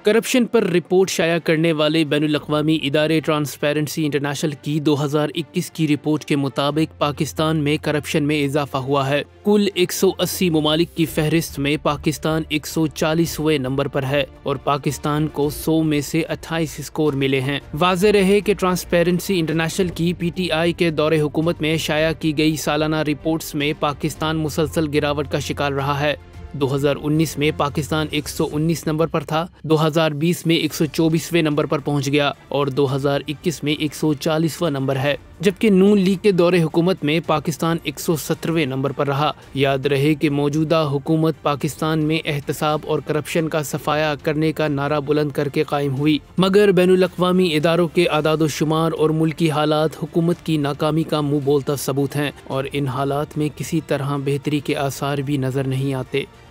Corruption پر report شائع کرنے والے بین الاقوامی ادارے ٹرانسپیرنسی انٹرنیشنل کی 2021 کی رپورٹ کے مطابق پاکستان میں کرپشن میں اضافہ ہوا ہے۔ کل 180 ممالک کی فہرست میں پاکستان 140ویں نمبر پر ہے اور پاکستان کو 100 میں سے 28 اسکور ملے ہیں۔ واضح رہے کہ ٹرانسپیرنسی انٹرنیشنل کی PTI کے دور حکومت میں شائع کی گئی سالانہ رپورٹس میں پاکستان مسلسل گراوٹ کا شکار رہا ہے۔ 2019 میں پاکستان 119 نمبر پر تھا، 2020 میں 124ویں نمبر پر پہنچ گیا اور 2021 میں 140واں نمبر ہے، جبکہ نون لیگ کے دور حکومت میں پاکستان 117ویں نمبر پر رہا۔ یاد رہے کہ موجودہ حکومت پاکستان میں احتساب اور کرپشن کا صفایا کرنے کا نعرہ بلند کر کے قائم ہوئی، مگر بین الاقوامی اداروں کے اعداد و شمار اور ملکی حالات حکومت کی ناکامی کا منہ بولتا ثبوت ہیں، اور ان حالات میں کسی طرح بہتری کے آثار بھی نظر نہیں آتے۔